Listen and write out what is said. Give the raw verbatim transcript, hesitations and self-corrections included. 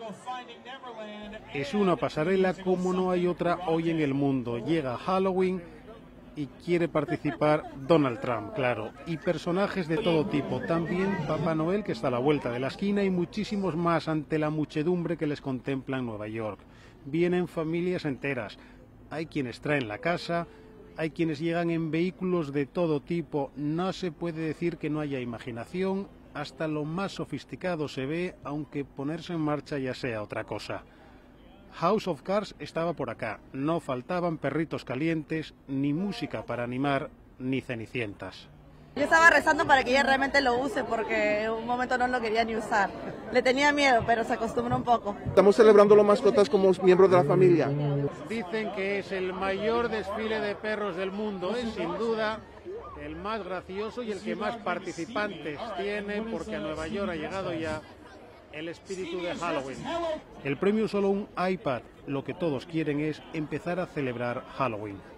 Es una pasarela como no hay otra hoy en el mundo. Llega Halloween y quiere participar Donald Trump, claro, y personajes de todo tipo, también Papá Noel, que está a la vuelta de la esquina, y muchísimos más ante la muchedumbre que les contempla en Nueva York. Vienen familias enteras, hay quienes traen la casa, hay quienes llegan en vehículos de todo tipo, no se puede decir que no haya imaginación, hasta lo más sofisticado se ve, aunque ponerse en marcha ya sea otra cosa. House of Cards estaba por acá, no faltaban perritos calientes, ni música para animar, ni cenicientas. Yo estaba rezando para que ella realmente lo use porque en un momento no lo quería ni usar. Le tenía miedo, pero se acostumbra un poco. Estamos celebrando las mascotas como miembros de la familia. Dicen que es el mayor desfile de perros del mundo, es sin duda el más gracioso y el que más participantes tiene, porque a Nueva York ha llegado ya el espíritu de Halloween. El premio es solo un iPad, lo que todos quieren es empezar a celebrar Halloween.